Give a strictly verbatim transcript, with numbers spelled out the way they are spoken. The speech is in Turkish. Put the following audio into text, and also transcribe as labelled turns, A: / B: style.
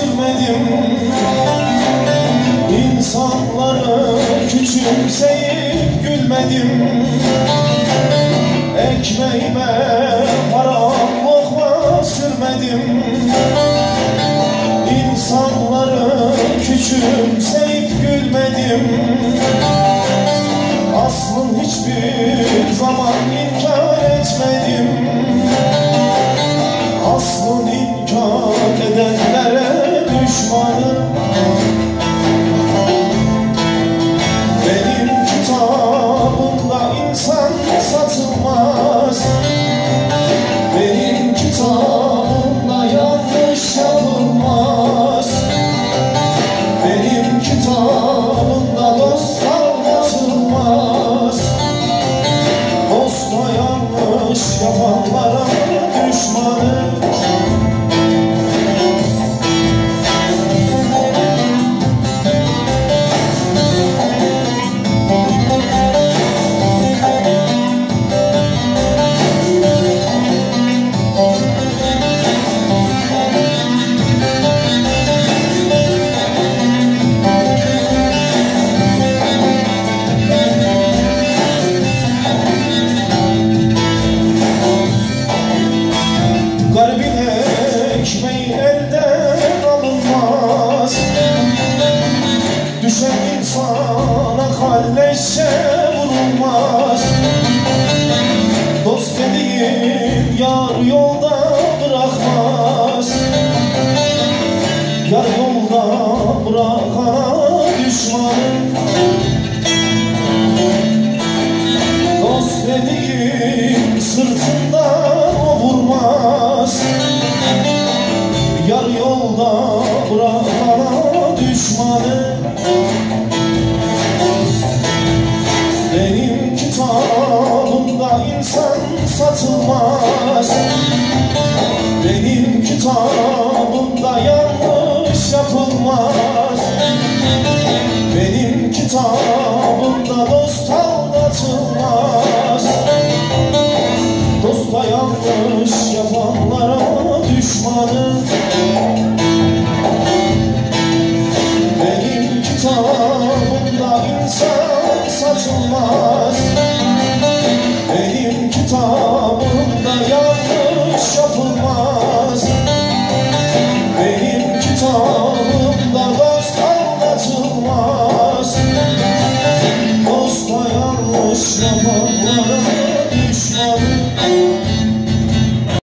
A: sürmedim. İnsanları küçümseyip gülmedim. Ekmeğime haram lokma sürmedim. İnsanları küçümseyip gülmedim. Aslım hiçbir zaman inkar etmedim. Aslın inkar edenlere düşmanım. Benim kitabımda insan satılmaz. Benim kitabımda yanlış yapılmaz. Benim kitabımda dost anlatılmaz. Dostla yanlış yapanlara düşmanım. Garibin ekmeği elden alınmaz. Düşen insana kalleşe vurulmaz. Dost dediğin yar yolda bırakmaz. Yar yolda bırakana düşmanım. Dost dediğin sırtından o vurmaz. Yar yolda bırakana düşmanım. Benim kitabımda insan satılmaz. Benim kitabımda yanlış yapılmaz. Benim kitabımda dost aldatılmaz. Dostla yanlış yapanlara düşmanım. Benim kitabımda insan satılmaz. Benim kitabımda yanlış yapılmaz. Benim kitabımda dost aldatılmaz. Dostla yanlış yapanlara